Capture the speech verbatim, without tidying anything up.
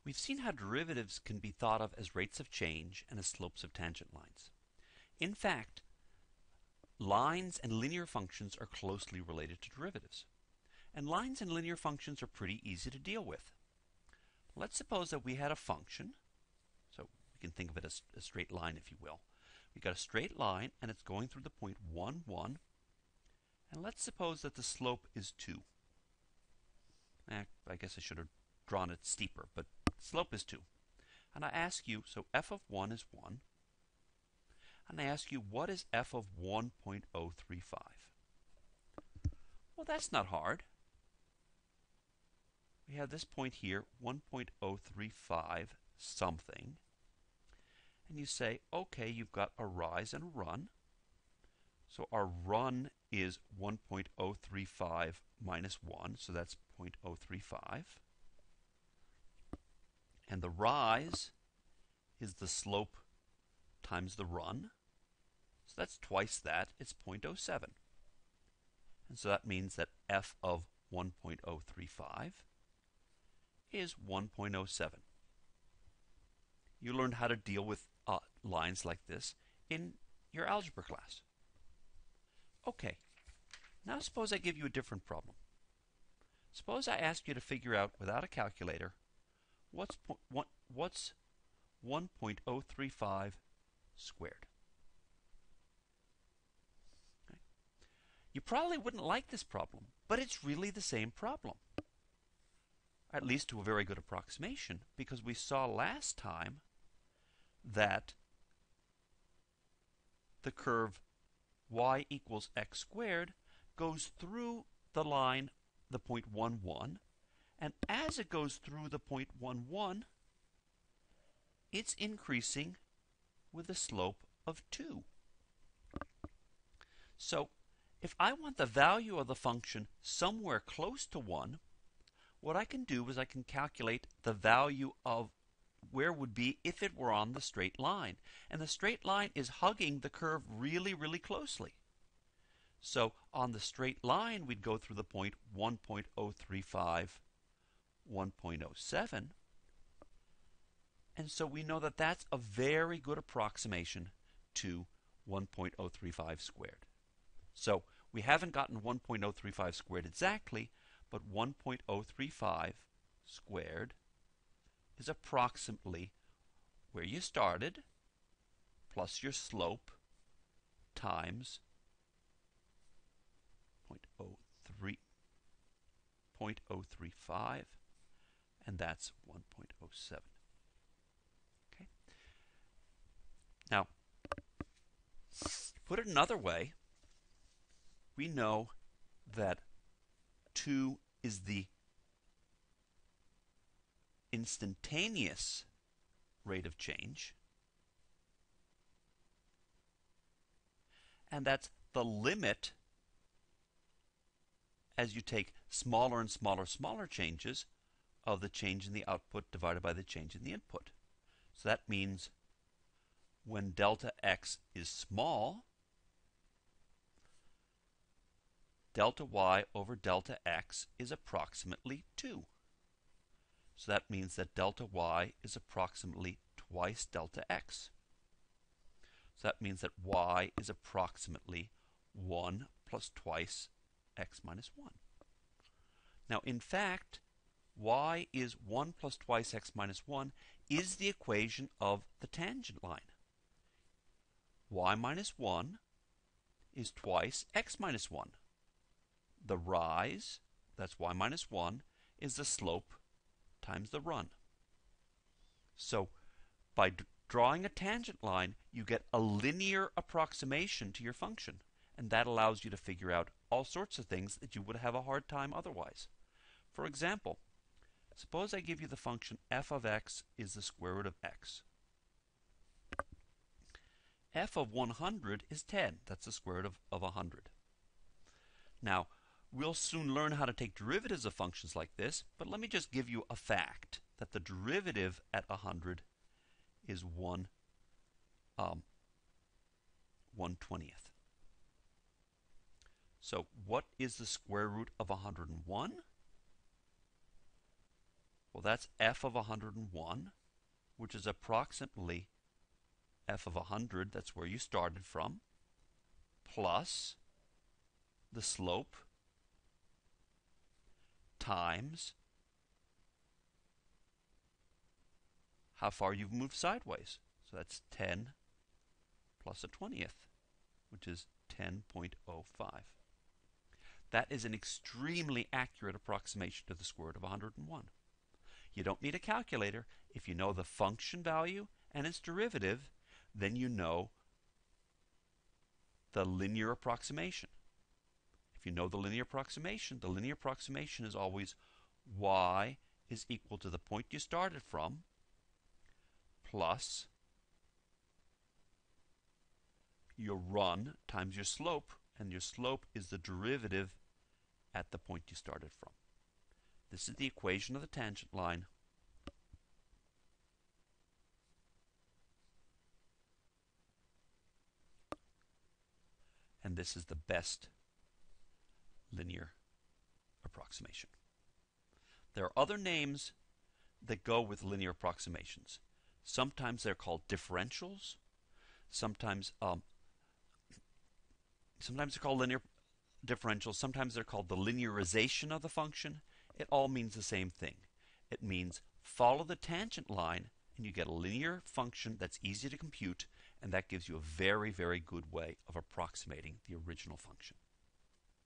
We've seen how derivatives can be thought of as rates of change and as slopes of tangent lines. In fact, lines and linear functions are closely related to derivatives. And lines and linear functions are pretty easy to deal with. Let's suppose that we had a function, so we can think of it as a straight line, if you will. We've got a straight line, and it's going through the point one, one. And let's suppose that the slope is two. Eh, I guess I should have drawn it steeper, but slope is two. And I ask you, so f of one is one. And I ask you, what is f of one point zero three five? Well, that's not hard. We have this point here, one point zero three five something. And you say, okay, you've got a rise and a run. So our run is one point zero three five minus one, so that's zero point zero three five. And the rise is the slope times the run. So that's twice that. It's zero point zero seven. And so that means that f of one point zero three five is one point zero seven. You learned how to deal with uh, lines like this in your algebra class. Okay, now suppose I give you a different problem. Suppose I ask you to figure out, without a calculator, what's, what, what's one point zero three five squared. Okay. You probably wouldn't like this problem, but it's really the same problem. At least to a very good approximation, because we saw last time that the curve y equals x squared goes through the line, the point one, one, and as it goes through the point one, one, it's increasing with a slope of two. So if I want the value of the function somewhere close to one, what I can do is I can calculate the value of where would be if it were on the straight line. And the straight line is hugging the curve really, really closely. So on the straight line, we'd go through the point one point zero three five, one point zero seven. And so we know that that's a very good approximation to one point zero three five squared. So we haven't gotten one point zero three five squared exactly, but one point zero three five squared is approximately where you started plus your slope times zero point zero three five, and that's one point zero seven. Okay. Now, put it another way, we know that two is the instantaneous rate of change, and that's the limit as you take smaller and smaller, smaller changes of the change in the output divided by the change in the input. So that means when delta x is small, delta y over delta x is approximately two. So that means that delta y is approximately twice delta x. So that means that y is approximately one plus twice x minus one. Now, in fact, y is one plus twice x minus one is the equation of the tangent line. Y minus one is twice x minus one. The rise, that's y minus one, is the slope times the run. So by drawing a tangent line, you get a linear approximation to your function, and that allows you to figure out all sorts of things that you would have a hard time otherwise. For example, suppose I give you the function f of x is the square root of x. F of one hundred is ten. That's the square root of, of one hundred. Now, we'll soon learn how to take derivatives of functions like this, but let me just give you a fact that the derivative at one hundred is one um, one twentieth. So what is the square root of one hundred one? Well, that's f of one hundred one, which is approximately f of one hundred, that's where you started from, plus the slope times how far you've moved sideways. So that's ten plus a twentieth, which is ten point zero five. That is an extremely accurate approximation to the square root of one hundred one. You don't need a calculator. If you know the function value and its derivative, then you know the linear approximation. If you know the linear approximation, the linear approximation is always y is equal to the point you started from plus your run times your slope, and your slope is the derivative at the point you started from. This is the equation of the tangent line. And this is the best linear approximation. There are other names that go with linear approximations. Sometimes they're called differentials. Sometimes, um, sometimes they're called linear differentials. Sometimes they're called the linearization of the function. It all means the same thing. It means follow the tangent line and you get a linear function that's easy to compute, and that gives you a very, very good way of approximating the original function.